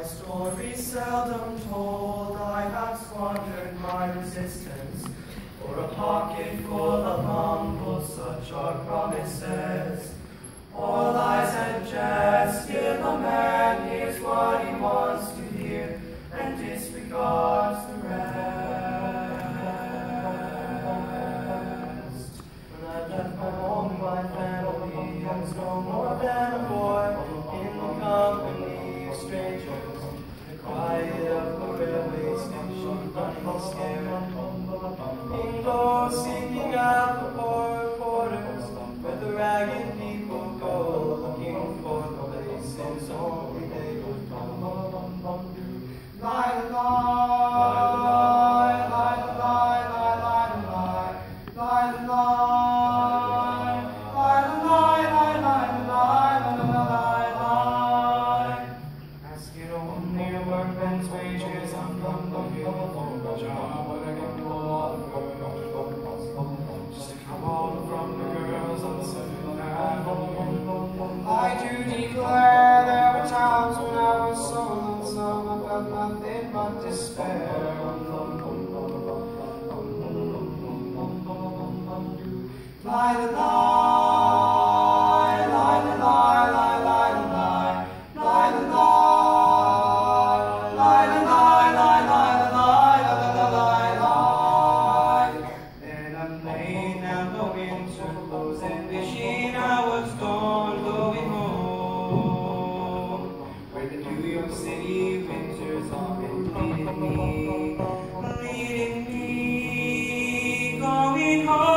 story seldom told, I have squandered my resistance for a pocket full of mumbles, such are promises. All lies and jest, till a man hears what he wants to hear and disregards the rest. When I left my home, my family, I was no more than a boy in the company of strangers. The quiet of the railway station, running scared. In those seeking out the poor quarters, where the ragged people go, looking for places only they would come. Lie, lie, lie, lie, lie, lie, lie, lie, lie, lie. Ask it only a workman's wages, I'm not looking for a job, but I can go off. Just a couple from the girls on 7th Avenue. I do declare there were times when I was so lonesome, I felt nothing but despair. Lie, lie, lie, lie, lie, lie, lie, lie, lie, lie. Then I'm laying out the winter clothes and wishing I was gone, going home, where the New York City winters are leading me, going home.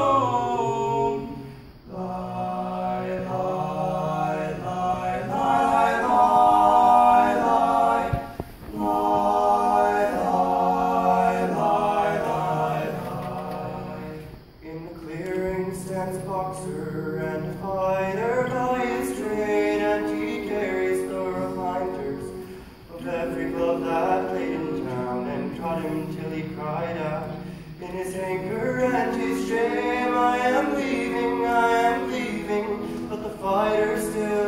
Lie, lie, lie, lie, lie, lie, lie, lie, lie, lie. In the clearing stands a boxer and a fighter by his trade, and he carries the reminders of every glove that played in town and caught him till he cried out in his anger and his shame, I am leaving, but the fighter still